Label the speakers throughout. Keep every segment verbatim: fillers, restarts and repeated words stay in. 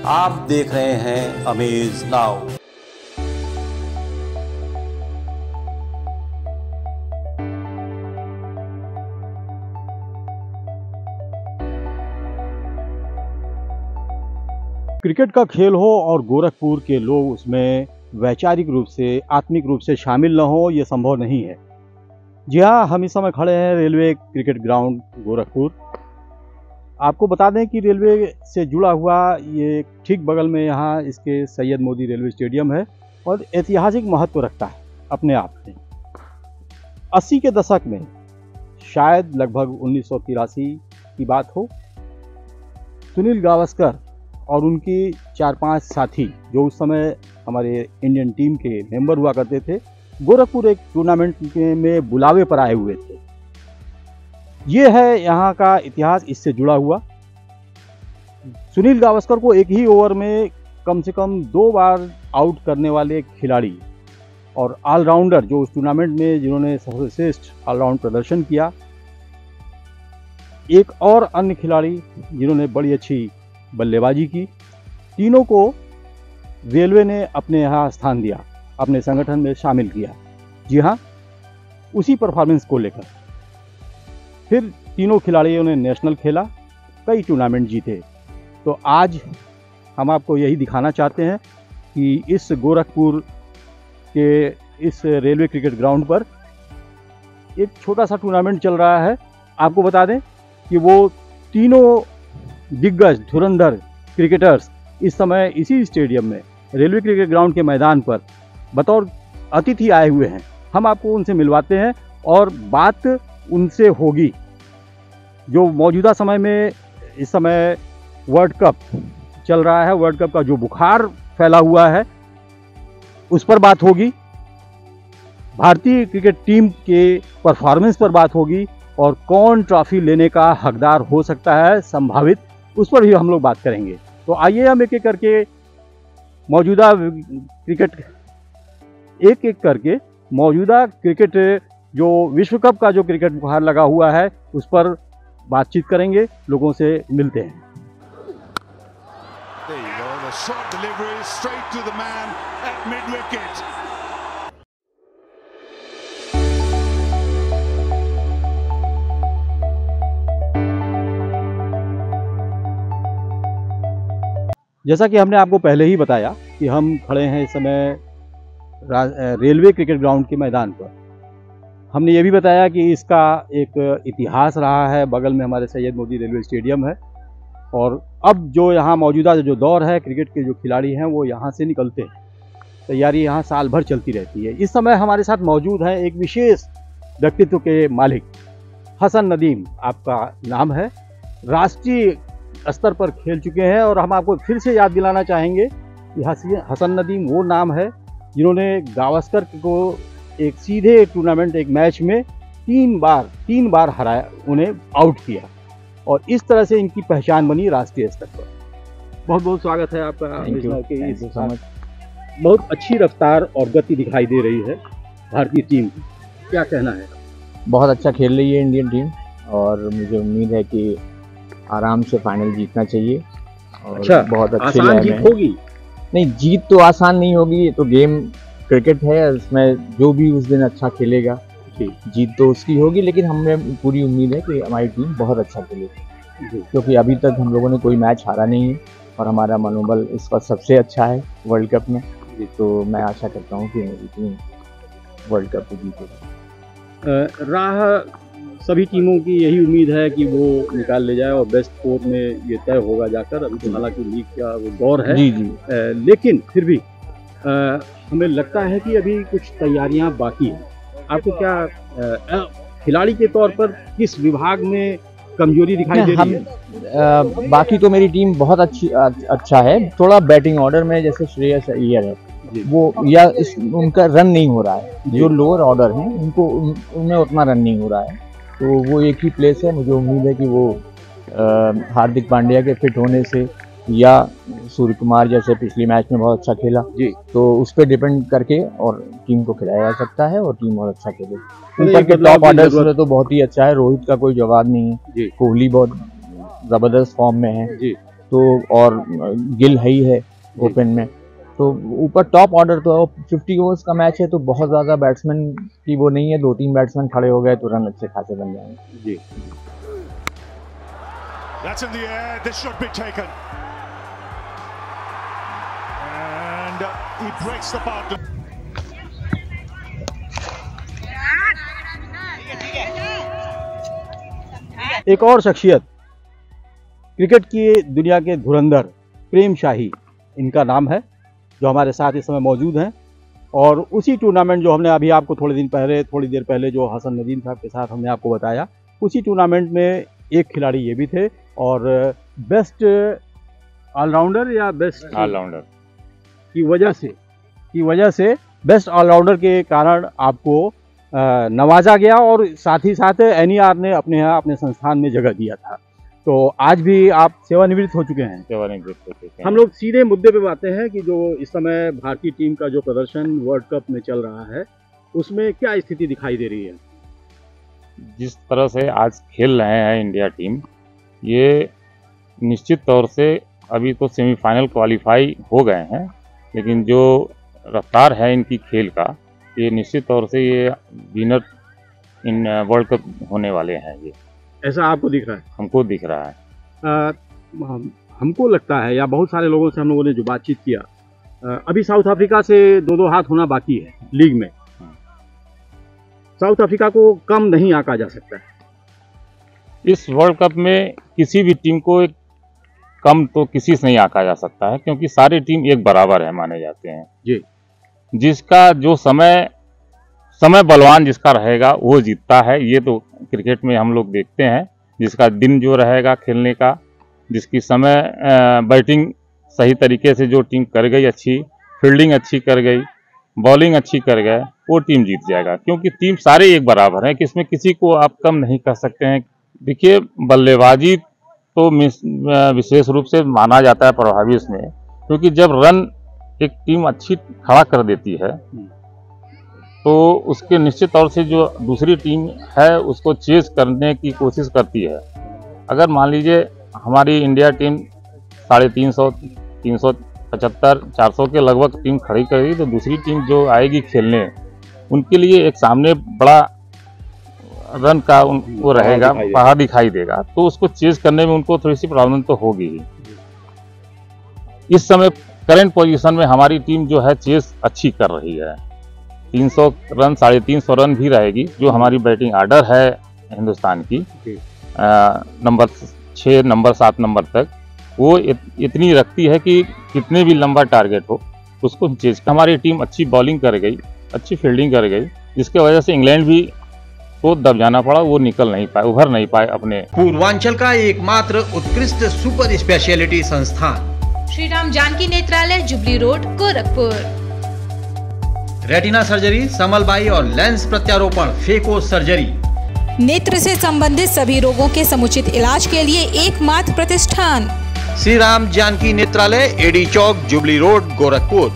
Speaker 1: आप देख रहे हैं अमेज नाउ।
Speaker 2: क्रिकेट का खेल हो और गोरखपुर के लोग उसमें वैचारिक रूप से, आत्मिक रूप से शामिल न हो, ये संभव नहीं है। जी हाँ, हम इस समय खड़े हैं रेलवे क्रिकेट ग्राउंड गोरखपुर। आपको बता दें कि रेलवे से जुड़ा हुआ ये ठीक बगल में यहाँ इसके सैयद मोदी रेलवे स्टेडियम है और ऐतिहासिक महत्व रखता है अपने आप में। अस्सी के दशक में, शायद लगभग उन्नीस सौ तिरासी की बात हो, सुनील गावस्कर और उनकी चार पांच साथी जो उस समय हमारे इंडियन टीम के मेंबर हुआ करते थे, गोरखपुर एक टूर्नामेंट में बुलावे पर आए हुए थे। ये है यहाँ का इतिहास इससे जुड़ा हुआ। सुनील गावस्कर को एक ही ओवर में कम से कम दो बार आउट करने वाले खिलाड़ी और ऑलराउंडर जो उस टूर्नामेंट में जिन्होंने सर्वश्रेष्ठ ऑलराउंड प्रदर्शन किया, एक और अन्य खिलाड़ी जिन्होंने बड़ी अच्छी बल्लेबाजी की, तीनों को रेलवे ने अपने यहाँ स्थान दिया, अपने संगठन में शामिल किया। जी हाँ, उसी परफॉर्मेंस को लेकर फिर तीनों खिलाड़ियों ने नेशनल खेला, कई टूर्नामेंट जीते। तो आज हम आपको यही दिखाना चाहते हैं कि इस गोरखपुर के इस रेलवे क्रिकेट ग्राउंड पर एक छोटा सा टूर्नामेंट चल रहा है। आपको बता दें कि वो तीनों दिग्गज धुरंधर क्रिकेटर्स इस समय इसी स्टेडियम में रेलवे क्रिकेट ग्राउंड के मैदान पर बतौर अतिथि आए हुए हैं। हम आपको उनसे मिलवाते हैं और बात उनसे होगी। जो मौजूदा समय में इस समय वर्ल्ड कप चल रहा है, वर्ल्ड कप का जो बुखार फैला हुआ है उस पर बात होगी, भारतीय क्रिकेट टीम के परफॉर्मेंस पर बात होगी और कौन ट्रॉफी लेने का हकदार हो सकता है संभावित, उस पर भी हम लोग बात करेंगे। तो आइए हम एक एक करके मौजूदा क्रिकेट एक एक करके मौजूदा क्रिकेट जो विश्व कप का जो क्रिकेट बुखार लगा हुआ है उस पर बातचीत करेंगे, लोगों से मिलते हैं। जैसा कि हमने आपको पहले ही बताया कि हम खड़े हैं इस समय रेलवे क्रिकेट ग्राउंड के मैदान पर। हमने ये भी बताया कि इसका एक इतिहास रहा है, बगल में हमारे सैयद मोदी रेलवे स्टेडियम है और अब जो यहाँ मौजूदा जो दौर है, क्रिकेट के जो खिलाड़ी हैं वो यहाँ से निकलते हैं। तैयारी यहाँ साल भर चलती रहती है। इस समय हमारे साथ मौजूद हैं एक विशेष व्यक्तित्व के मालिक, हसन नदीम आपका नाम है, राष्ट्रीय स्तर पर खेल चुके हैं और हम आपको फिर से याद दिलाना चाहेंगे कि हसन नदीम वो नाम है जिन्होंने गावस्कर को एक सीधे टूर्नामेंट, एक मैच में तीन बार तीन बार हराया, उन्हें आउट किया और इस तरह से इनकी पहचान बनी राष्ट्रीय स्तर पर। बहुत बहुत स्वागत है आपका। के इस बहुत अच्छी रफ्तार और गति दिखाई दे रही है भारतीय टीम की, क्या कहना है?
Speaker 3: बहुत अच्छा खेल रही है इंडियन टीम और मुझे उम्मीद है कि आराम से फाइनल जीतना चाहिए और अच्छा, बहुत अच्छी
Speaker 2: आसान जीत होगी?
Speaker 3: नहीं, जीत तो आसान नहीं होगी, ये तो गेम क्रिकेट है, उसमें जो भी उस दिन अच्छा खेलेगा जीत तो उसकी होगी, लेकिन हमें पूरी उम्मीद है कि हमारी टीम बहुत अच्छा खेलेगी क्योंकि अभी तक हम लोगों ने कोई मैच हारा नहीं है और हमारा मनोबल इस वक्त सबसे अच्छा है वर्ल्ड कप में। तो मैं आशा करता हूँ कि मेरी टीम वर्ल्ड कप जीतेगी।
Speaker 2: राह सभी टीमों की यही उम्मीद है कि वो निकाल ले जाए और बेस्ट फोर में ये तय होगा जाकर। अभी तो हालांकि लीग का वो दौर है
Speaker 3: जी जी
Speaker 2: आ, लेकिन फिर भी आ, हमें लगता है कि अभी कुछ तैयारियां बाकी हैं। आपको क्या खिलाड़ी के तौर पर किस विभाग में कमजोरी दिखाई दे रही है?
Speaker 3: आ, बाकी तो मेरी टीम बहुत अच्छी अच्छा है, थोड़ा बैटिंग ऑर्डर में जैसे श्रेयस अय्यर है वो या इस उनका रन नहीं हो रहा है, जो लोअर ऑर्डर हैं उनको उनमें उतना रन नहीं हो रहा है, तो वो एक ही प्लेस है। मुझे उम्मीद है कि वो आ, हार्दिक पांड्या के फिट होने से या सूर्य कुमार जैसे पिछले मैच में बहुत अच्छा खेला जी, तो उस पर डिपेंड करके और टीम को खिलाया जा सकता है और टीम बहुत अच्छा खेले। ऊपर के टॉप ऑर्डर से तो बहुत ही अच्छा है, रोहित का कोई जवाब नहीं है, कोहली बहुत जबरदस्त फॉर्म में है जी, तो और गिल है ही है ओपन में, तो ऊपर टॉप ऑर्डर तो फिफ्टी ओवर्स का मैच है, तो बहुत ज़्यादा बैट्समैन की वो नहीं है, दो तीन बैट्समैन खड़े हो गए तो रन अच्छे खासे बन जाएंगे।
Speaker 2: जी
Speaker 4: That's in the air. This should be taken. And uh, he breaks the boundary.
Speaker 2: एक और शख्सियत, क्रिकेट की दुनिया के धुरंधर प्रेम शाही इनका नाम है, जो हमारे साथ इस समय मौजूद हैं। और उसी टूर्नामेंट जो हमने अभी आपको थोड़े दिन पहले थोड़ी देर पहले जो हसन नदीम साहब के साथ हमने आपको बताया, उसी टूर्नामेंट में एक खिलाड़ी ये भी थे और बेस्ट ऑलराउंडर या बेस्ट
Speaker 5: ऑलराउंडर
Speaker 2: की वजह से की वजह से बेस्ट ऑलराउंडर के कारण आपको अ, नवाजा गया और साथ ही साथ एन ई आर ने अपने यहाँ अपने संस्थान में जगह दिया था। तो आज भी आप सेवानिवृत्त हो चुके हैं।
Speaker 5: सेवानिवृत्त हो चुके हैं।
Speaker 2: हम लोग सीधे मुद्दे पे आते हैं कि जो इस समय भारतीय टीम का जो प्रदर्शन वर्ल्ड कप में चल रहा है, उसमें क्या स्थिति दिखाई दे रही है?
Speaker 5: जिस तरह से आज खेल रहे हैं इंडिया टीम, ये निश्चित तौर से अभी तो सेमीफाइनल क्वालिफाई हो गए हैं, लेकिन जो रफ्तार है इनकी खेल का, ये निश्चित तौर से ये विनर इन वर्ल्ड कप होने वाले हैं। ये
Speaker 2: ऐसा आपको दिख रहा है?
Speaker 5: हमको दिख रहा है।
Speaker 2: आ, हम, हमको लगता है, या बहुत सारे लोगों से हम लोगों ने जो बातचीत किया, आ, अभी साउथ अफ्रीका से दो दो हाथ होना बाकी है लीग में। साउथ अफ्रीका को कम नहीं आंका जा सकता है।
Speaker 5: इस वर्ल्ड कप में किसी भी टीम को एक कम तो किसी से नहीं आंका जा सकता है, क्योंकि सारी टीम एक बराबर है माने जाते हैं
Speaker 2: जी।
Speaker 5: जिसका जो समय समय बलवान जिसका रहेगा वो जीतता है। ये तो क्रिकेट में हम लोग देखते हैं, जिसका दिन जो रहेगा खेलने का, जिसकी समय बैटिंग सही तरीके से जो टीम कर गई, अच्छी फील्डिंग अच्छी कर गई, बॉलिंग अच्छी कर गए, वो टीम जीत जाएगा। क्योंकि टीम सारे एक बराबर हैं कि इसमें किसी को आप कम नहीं कर सकते हैं। देखिए, बल्लेबाजी तो विशेष रूप से माना जाता है प्रभावी इसमें, क्योंकि जब रन एक टीम अच्छी खड़ा कर देती है तो उसके निश्चित तौर से जो दूसरी टीम है उसको चेज करने की कोशिश करती है। अगर मान लीजिए हमारी इंडिया टीम साढ़े तीन सौ तीन सौ पचहत्तर चार सौ के लगभग टीम खड़ी करेगी, तो दूसरी टीम जो आएगी खेलने, उनके लिए एक सामने बड़ा रन का उनको रहेगा, पहाड़ दिखाई देगा, तो उसको चेज करने में उनको थोड़ी सी प्रॉब्लम तो होगी ही। इस समय करंट पोजीशन में हमारी टीम जो है चेज अच्छी कर रही है। तीन सौ रन साढ़े तीन सौ रन भी रहेगी, जो हमारी बैटिंग आर्डर है हिंदुस्तान की आ, नंबर छः नंबर सात नंबर तक, वो इत, इतनी रखती है कि कितने भी लंबा टारगेट हो उसको चेज। हमारी टीम अच्छी बॉलिंग कर गई, अच्छी फील्डिंग कर गई, जिसके वजह से इंग्लैंड भी को दब जाना पड़ा, वो निकल नहीं पाए, उभर नहीं पाए अपने।
Speaker 6: पूर्वांचल का एकमात्र उत्कृष्ट सुपर स्पेशलिटी संस्थान
Speaker 7: Shri Ram Janki Netralaya, Jubilee Road, Gorakhpur.
Speaker 6: Retina surgery, समलबाई और लेंस प्रत्यारोपण, फेको सर्जरी।
Speaker 7: नेत्र से संबंधित सभी रोगों के समुचित इलाज के लिए एकमात्र प्रतिष्ठान
Speaker 6: Shri Ram Janki Netralaya, AD Chowk, Jubilee Road, Gorakhpur.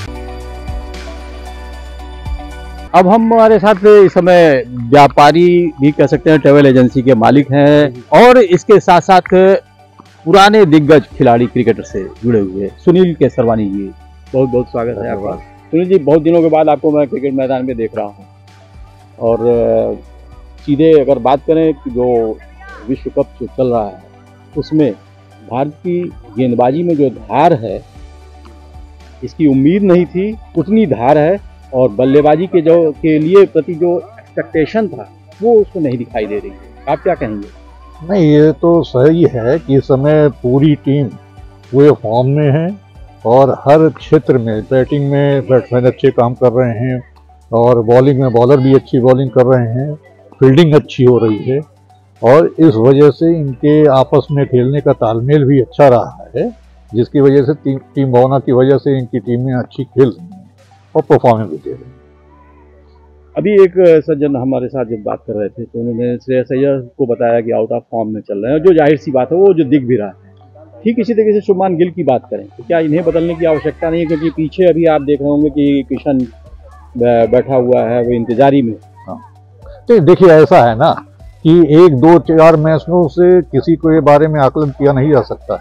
Speaker 2: अब हम हमारे साथ इस समय व्यापारी भी कह सकते हैं, ट्रेवल एजेंसी के मालिक हैं और इसके साथ साथ पुराने दिग्गज खिलाड़ी क्रिकेटर से जुड़े हुए सुनील केसरवानी जी, बहुत बहुत स्वागत है आपका। सुनील जी, बहुत दिनों के बाद आपको मैं क्रिकेट मैदान में देख रहा हूँ, और सीधे अगर बात करें कि जो विश्व कप जो चल रहा है उसमें भारत की गेंदबाजी में जो धार है, इसकी उम्मीद नहीं थी, उतनी धार है, और बल्लेबाजी के जो के लिए प्रति जो एक्सपेक्टेशन था वो उसको नहीं दिखाई दे रही है। आप क्या कहेंगे?
Speaker 8: नहीं, ये तो सही है कि इस समय पूरी टीम पूरे फॉर्म में है और हर क्षेत्र में बैटिंग में बैट्समैन अच्छे काम कर रहे हैं और बॉलिंग में बॉलर भी अच्छी बॉलिंग कर रहे हैं, फील्डिंग अच्छी हो रही है, और इस वजह से इनके आपस में खेलने का तालमेल भी अच्छा रहा है, जिसकी वजह से टीम टीम भावना की वजह से इनकी टीमें अच्छी खेल रही हैं और परफॉर्मेंस भी दे रही हैं।
Speaker 2: अभी एक सज्जन हमारे साथ जब बात कर रहे थे तो उन्होंने श्रेयस अय्यर को बताया कि आउट ऑफ फॉर्म में चल रहे हैं, जो जाहिर सी बात है वो जो दिख भी रहा है। ठीक इसी तरीके से शुभमान गिल की बात करें तो क्या इन्हें बदलने की आवश्यकता नहीं है? क्योंकि पीछे अभी आप देख रहे होंगे कि किशन बैठा हुआ है, वो इंतजारी में।
Speaker 8: हाँ, तो देखिए, ऐसा है ना कि एक दो चार मैचों से किसी को ये बारे में आकलन किया नहीं जा सकता है,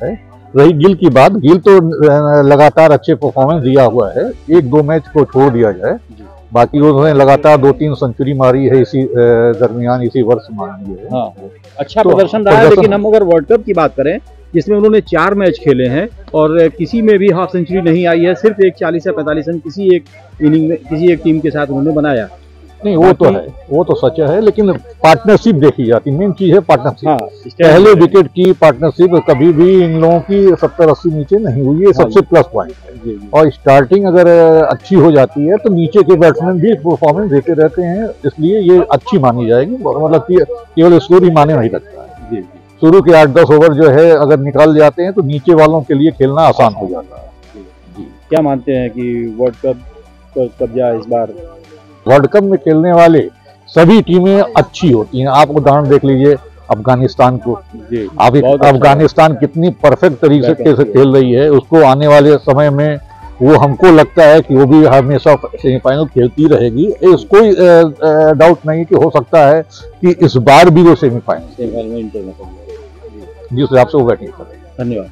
Speaker 8: रही गिल की बात, गिल तो लगातार अच्छे परफॉर्मेंस दिया हुआ है, एक दो मैच को छोड़ दिया जाए, बाकी उन्होंने लगातार दो तीन सेंचुरी मारी है इसी दरमियान, इसी वर्ष मारी है।
Speaker 2: हाँ, अच्छा
Speaker 8: तो
Speaker 2: प्रदर्शन रहा है। लेकिन हम अगर वर्ल्ड कप की बात करें जिसमें उन्होंने चार मैच खेले हैं और किसी में भी हाफ सेंचुरी नहीं आई है, सिर्फ एक चालीस या पैंतालीस रन किसी एक इनिंग में किसी एक टीम के साथ उन्होंने बनाया।
Speaker 8: नहीं, वो तो है, वो तो सच है, लेकिन पार्टनरशिप देखी जाती, मेन चीज है पार्टनरशिप।
Speaker 2: हाँ,
Speaker 8: पहले विकेट की पार्टनरशिप कभी भी इन लोगों की सत्तर अस्सी नीचे नहीं हुई है, सबसे प्लस पॉइंट है। और स्टार्टिंग अगर अच्छी हो जाती है तो नीचे के बैट्समैन भी परफॉर्मेंस देते रहते हैं, इसलिए ये अच्छी मानी जाएगी। मतलब कि केवल स्कोर ही माने नहीं लगता है, शुरू के आठ दस ओवर जो है अगर निकाल जाते हैं तो नीचे वालों के लिए खेलना आसान हो जाता है।
Speaker 2: क्या मानते हैं कि वर्ल्ड कप का कब्जा इस बार?
Speaker 8: वर्ल्ड कप में खेलने वाले सभी टीमें अच्छी होती हैं। आप उदाहरण देख लीजिए अफगानिस्तान को, आप अफगानिस्तान कितनी परफेक्ट तरीके से खेल रही है, उसको आने वाले समय में वो हमको लगता है कि वो भी हमेशा सेमीफाइनल खेलती रहेगी। इस कोई डाउट नहीं कि हो सकता है कि इस बार भी वो सेमीफाइनल में इंटर जिस हिसाब से वो बैटिंग करें।
Speaker 2: धन्यवाद।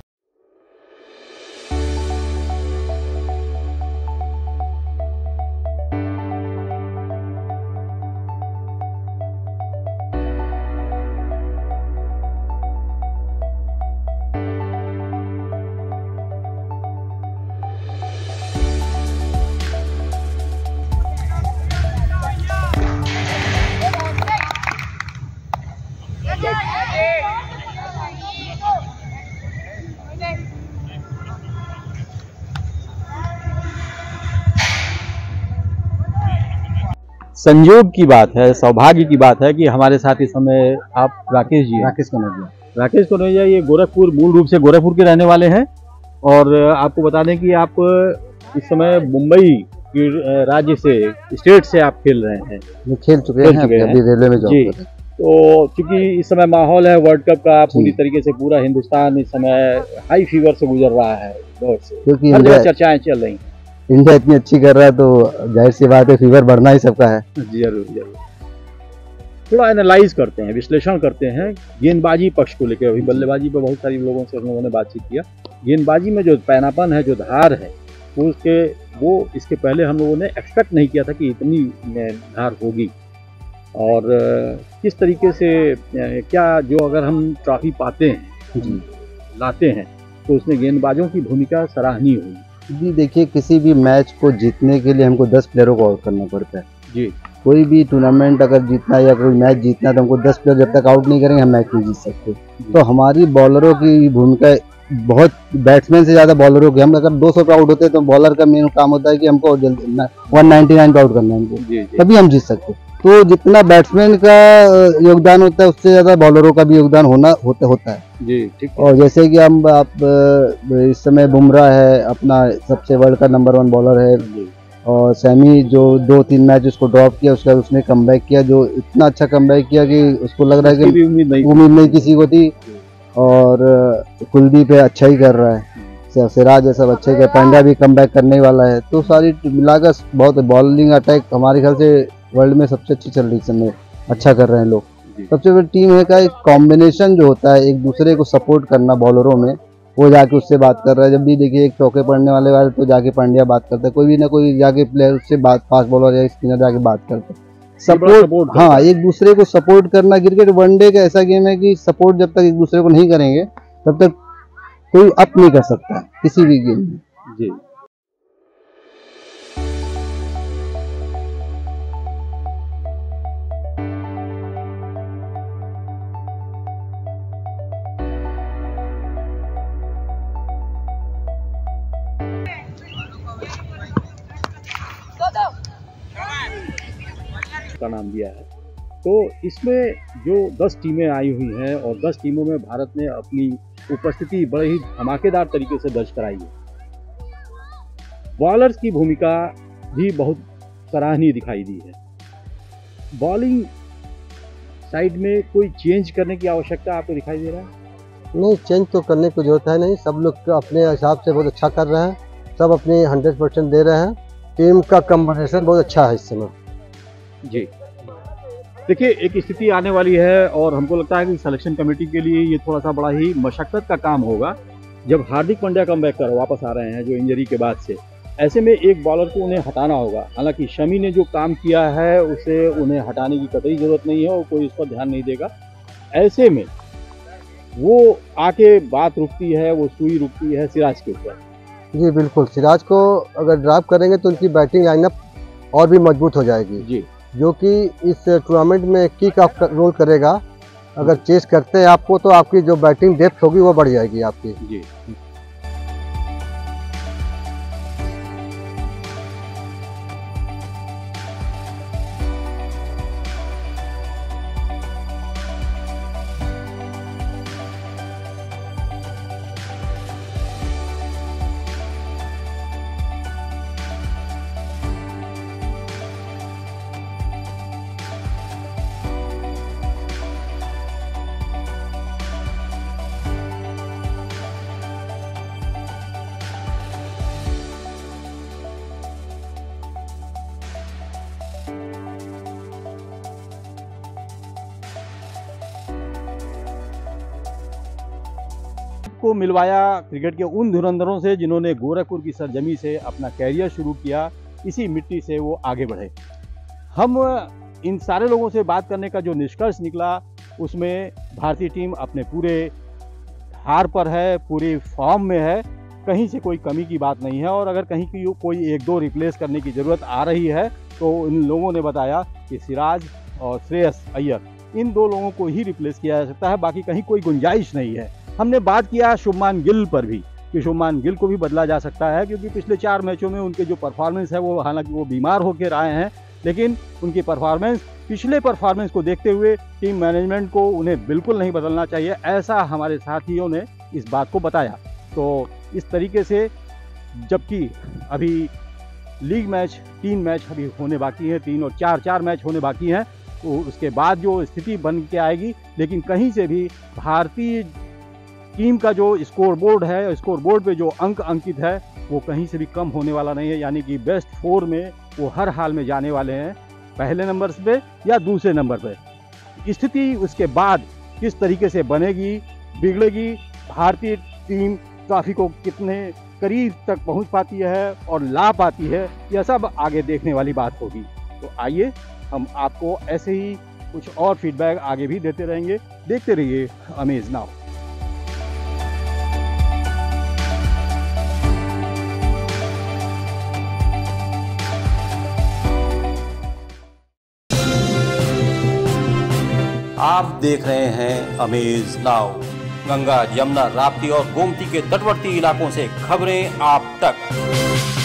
Speaker 2: संयोग की बात है, सौभाग्य की बात है कि हमारे साथ इस समय आप राकेश जी,
Speaker 9: राकेश कनौजिया
Speaker 2: राकेश कनौजिया ये गोरखपुर, मूल रूप से गोरखपुर के रहने वाले हैं। और आपको बता दें कि आप इस समय मुंबई की राज्य से, स्टेट से आप खेल रहे हैं।
Speaker 9: वो खेल चुके हैं, हैं। अभी रेलवे में जॉब कर रहे हैं।
Speaker 2: तो चूंकि इस समय माहौल है वर्ल्ड कप का, पूरी तरीके से पूरा हिंदुस्तान इस समय हाई फीवर से गुजर रहा है, दौर से,
Speaker 9: क्योंकि
Speaker 2: हर जगह चर्चाएं चल रही हैं।
Speaker 9: इंडिया इतनी अच्छी कर रहा है तो जाहिर सी बात है फीवर बढ़ना ही सबका है।
Speaker 2: जरूर जरूर। थोड़ा एनालाइज करते हैं, विश्लेषण करते हैं गेंदबाजी पक्ष को लेकर। अभी बल्लेबाजी पे बहुत सारी लोगों से हम लोगों ने बातचीत किया। गेंदबाजी में जो पैनापन है, जो धार है, वो उसके वो इसके पहले हम लोगों ने एक्सपेक्ट नहीं किया था कि इतनी धार होगी। और किस तरीके से क्या जो अगर हम ट्रॉफी पाते हैं, लाते हैं, तो उसमें गेंदबाजों की भूमिका सराहनीय हुई।
Speaker 9: जी देखिए, किसी भी मैच को जीतने के लिए हमको दस प्लेयरों को आउट करना पड़ता है
Speaker 2: जी।
Speaker 9: कोई भी टूर्नामेंट अगर जीतना या कोई मैच जीतना तो हमको दस प्लेयर जब तक आउट नहीं करेंगे हम मैच नहीं जीत सकते। तो हमारी बॉलरों की भूमिका बहुत, बैट्समैन से ज़्यादा बॉलरों की। हम अगर दो सौ पे आउट होते हैं तो बॉलर का मेन काम होता है कि हमको जल्दी वन नाइन्टी नाइन पे आउट करना है हमको, तभी हम जीत सकते। तो जितना बैट्समैन का योगदान होता है उससे ज़्यादा बॉलरों का भी योगदान होना होता होता है
Speaker 2: जी, ठीक।
Speaker 9: और जैसे कि हम आप इस समय बुमराह है, अपना सबसे वर्ल्ड का नंबर वन बॉलर है, और सैमी जो दो तीन मैच उसको ड्रॉप किया, उसके बाद उसने कमबैक किया, जो इतना अच्छा कमबैक किया कि उसको लग रहा है कि
Speaker 2: उम्मीद नहीं
Speaker 9: उम्मीद नहीं किसी को थी। और कुलदीप है, अच्छा ही कर रहा है, सिराज है, सब अच्छा ही कर, पांड्या भी कमबैक करने वाला है। तो सारी मिलाकर बहुत बॉलिंग अटैक हमारे ख्याल से वर्ल्ड में सबसे अच्छी चल रही है, समय अच्छा कर रहे हैं लोग। सबसे बड़ी टीम है का एक कॉम्बिनेशन जो होता है, एक दूसरे को सपोर्ट करना बॉलरों में, वो जाके उससे बात कर रहा है। जब भी देखिए एक चौके पड़ने वाले वाले तो जाके पांड्या बात करता है, कोई भी ना कोई जाके प्लेयर उससे बात, फास्ट बॉलर या स्पिनर जाके बात करता है। सपोर्ट, हाँ, एक दूसरे को सपोर्ट करना। क्रिकेट वनडे का ऐसा गेम है कि सपोर्ट जब तक एक दूसरे को नहीं करेंगे तब तक कोई अप नहीं कर सकता किसी भी गेम में
Speaker 2: जी। का नाम दिया है। तो इसमें जो दस टीमें आई हुई हैं और दस टीमों में भारत ने अपनी उपस्थिति बड़े ही धमाकेदार तरीके से दर्ज कराई है। बॉलर्स की भूमिका भी बहुत सराहनीय दिखाई दी है। बॉलिंग साइड में कोई चेंज करने की आवश्यकता आपको दिखाई दे रहा है?
Speaker 9: नहीं, चेंज तो करने की जरूरत है नहीं, सब लोग अपने हिसाब से बहुत अच्छा कर रहे हैं, सब अपने हंड्रेड परसेंट दे रहे हैं। टीम का कॉम्बिनेशन बहुत अच्छा है इस समय
Speaker 2: जी। देखिए, एक स्थिति आने वाली है और हमको लगता है कि सिलेक्शन कमेटी के लिए ये थोड़ा सा बड़ा ही मशक्कत का काम होगा जब हार्दिक पांड्या कम बैक कर वापस आ रहे हैं जो इंजरी के बाद से, ऐसे में एक बॉलर को उन्हें हटाना होगा। हालांकि शमी ने जो काम किया है उसे उन्हें हटाने की कतई जरूरत नहीं है और कोई इस पर ध्यान नहीं देगा। ऐसे में वो आके बात रुकती है, वो सुई रुकती है सिराज के ऊपर।
Speaker 9: जी बिल्कुल, सिराज को अगर ड्रॉप करेंगे तो उनकी बैटिंग लाइनअप और भी मजबूत हो जाएगी
Speaker 2: जी, जो
Speaker 9: कि इस टूर्नामेंट में किक ऑफ रोल करेगा। अगर चेस करते हैं आपको तो आपकी जो बैटिंग डेप्थ होगी वो बढ़ जाएगी आपकी
Speaker 2: जी। को मिलवाया क्रिकेट के उन धुरंधरों से जिन्होंने गोरखपुर की सरजमी से अपना कैरियर शुरू किया, इसी मिट्टी से वो आगे बढ़े। हम इन सारे लोगों से बात करने का जो निष्कर्ष निकला उसमें भारतीय टीम अपने पूरे हार पर है, पूरी फॉर्म में है, कहीं से कोई कमी की बात नहीं है। और अगर कहीं की कोई एक दो रिप्लेस करने की ज़रूरत आ रही है तो इन लोगों ने बताया कि सिराज और श्रेयस अय्यर इन दो लोगों को ही रिप्लेस किया जा सकता है, बाकी कहीं कोई गुंजाइश नहीं है। हमने बात किया शुभमान गिल पर भी कि शुभमान गिल को भी बदला जा सकता है, क्योंकि पिछले चार मैचों में उनके जो परफॉर्मेंस है वो, हालांकि वो बीमार होकर आए हैं, लेकिन उनकी परफॉर्मेंस पिछले परफॉर्मेंस को देखते हुए टीम मैनेजमेंट को उन्हें बिल्कुल नहीं बदलना चाहिए, ऐसा हमारे साथियों ने इस बात को बताया। तो इस तरीके से, जबकि अभी लीग मैच तीन मैच अभी होने बाकी हैं, तीन और चार चार मैच होने बाकी हैं, तो उसके बाद जो स्थिति बन के आएगी, लेकिन कहीं से भी भारतीय टीम का जो स्कोर बोर्ड है, स्कोर बोर्ड पे जो अंक अंकित है वो कहीं से भी कम होने वाला नहीं है। यानी कि बेस्ट फोर में वो हर हाल में जाने वाले हैं, पहले नंबर पे या दूसरे नंबर पे। स्थिति उसके बाद किस तरीके से बनेगी, बिगड़ेगी, भारतीय टीम ट्रॉफी को कितने करीब तक पहुंच पाती है और ला पाती है, यह सब आगे देखने वाली बात होगी। तो आइए हम आपको ऐसे ही कुछ और फीडबैक आगे भी देते रहेंगे। देखते रहिए अमेज नाउ।
Speaker 1: आप देख रहे हैं अमेज नाउ। गंगा, यमुना, राप्ती और गोमती के तटवर्ती इलाकों से खबरें आप तक।